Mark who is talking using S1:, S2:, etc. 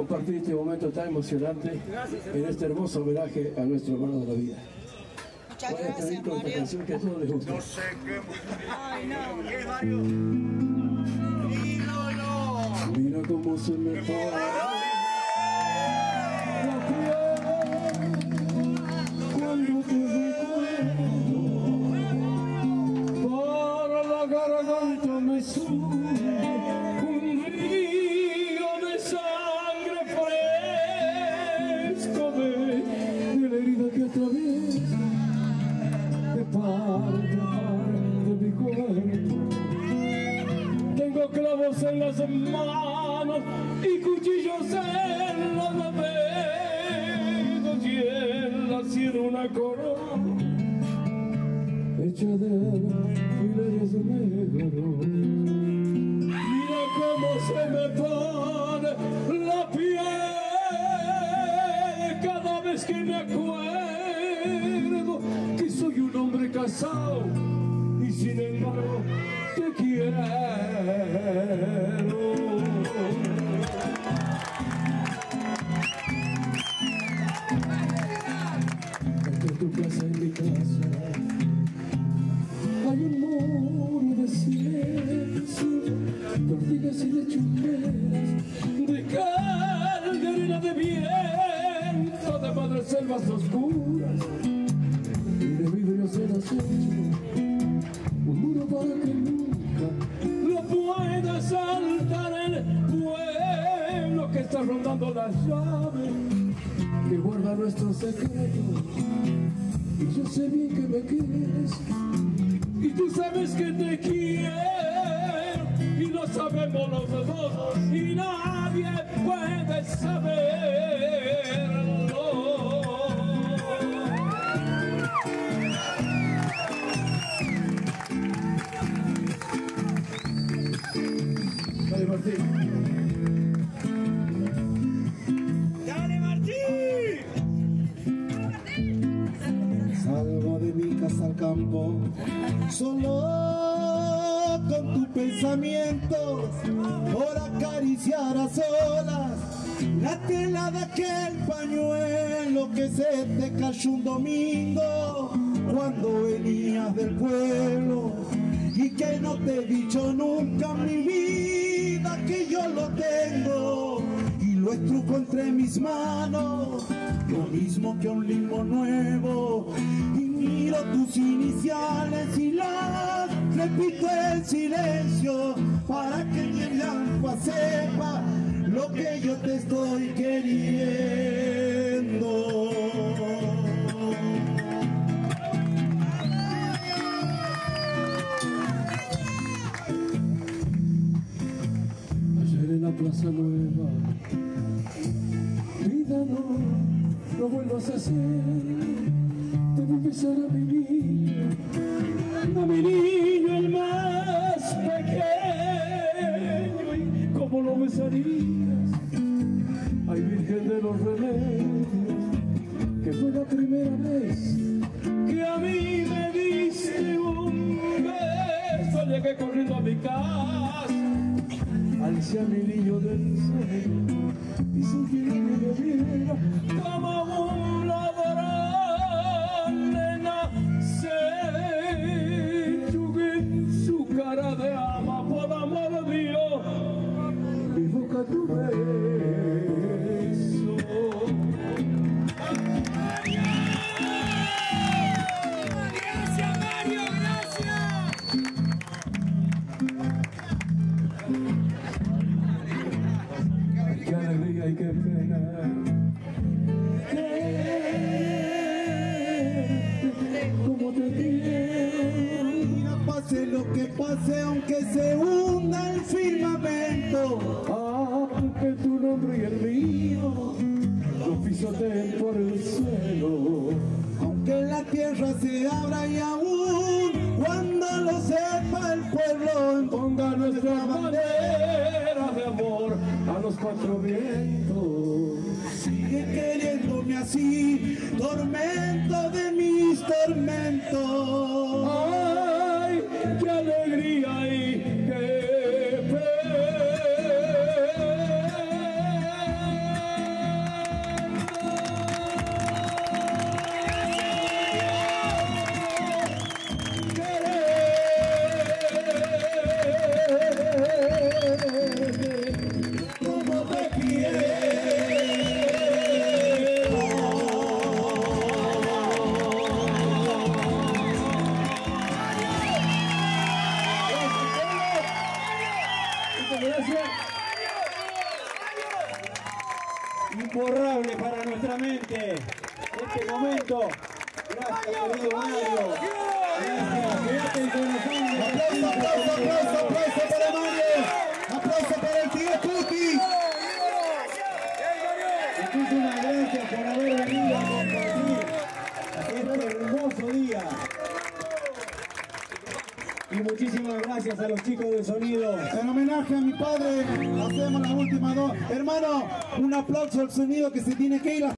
S1: compartir este momento tan emocionante en este hermoso homenaje a nuestro hermano de la vida.
S2: Muchas
S1: Voy a
S2: gracias,
S1: pedir con esta
S2: Mario.
S1: canción que a todos les gusta.
S3: No sé qué.
S2: Ay, no.
S3: ¿Qué, Mario? ¡Ídolo!
S1: Mira cómo se me pone la piel cuando te recuerdo. Por la garganta me sube un río de sangre fresco de la herida que atraviesa de parte a parte de mi cuerpo. Tengo clavos en las manos y cuchillos en los dedos y en la sien una corona hecha de fileres negros. Mira cómo se me pone la piel cada vez que me acuerdo que soy un hombre casado y sin embargo te quiero. Entre tu casa y mi casa hay un muro de silencio, de ortigas y de chumberas, de cal, de arena, de viento, de madres selvas oscuras y de vidrios en acecho. Un muro para que nunca lo pueda saltar el pueblo que está rondando las llaves que guarda nuestros secretos. Y yo sé bien que me quieres y tú sabes que te quiero y lo sabemos los dos y nadie puede saberlo. Dale, Martín.
S3: ¡Dale, Martín!
S4: Salgo de mi casa al campo, solo con tu pensamiento, por acariciar a solas la tela de aquel pañuelo que se te cayó un domingo cuando venías del pueblo. Y que no te he dicho nunca en mi vida que yo lo tengo y lo estrujo entre mis manos, lo mismo que un limbo nuevo. Y miro tus iniciales y las repito en silencio para que ni el agua sepa lo que yo te estoy queriendo.
S1: En la Plaza Nueva, vida no vuelvas a hacer, debo besar a mi niño el más pequeño, y cómo lo besarías, ay Virgen de los Remedios, que fue la primera vez que a mí me diste un beso, llegué corriendo a mi casa, alcé a mi niño del sueño y sin que nadie me viera como un ladrón, nena, se enjugué su cara de ama, por amor mío, mi boca tu beso.
S2: Gracias, Mario, gracias.
S1: Qué alegría y qué pena. Como te quiero.
S4: Mira, pase lo que pase, aunque se hunda el firmamento,
S1: Aunque tu nombre y el mío lo pisoteen por el suelo,
S4: aunque la tierra se abra y aún cuando lo sepa el pueblo
S1: ponga nuestra bandera de amor a los cuatro vientos.
S4: sigue queriéndome así, tormento de mis tormentos.
S1: ¡Ay, qué alegría y qué pena!
S5: imborrable para nuestra mente. Este momento. Gracias, querido Mario. Gracias. Quédate con nosotros.
S4: Aplauso para Mario. Aplauso para el tío Tuti.
S5: Muchísimas gracias por haber venido a compartir este hermoso día. Y muchísimas gracias a los chicos de sonido.
S4: En homenaje a mi padre, hacemos las últimas dos. Hermano, un aplauso al sonido que se tiene que ir.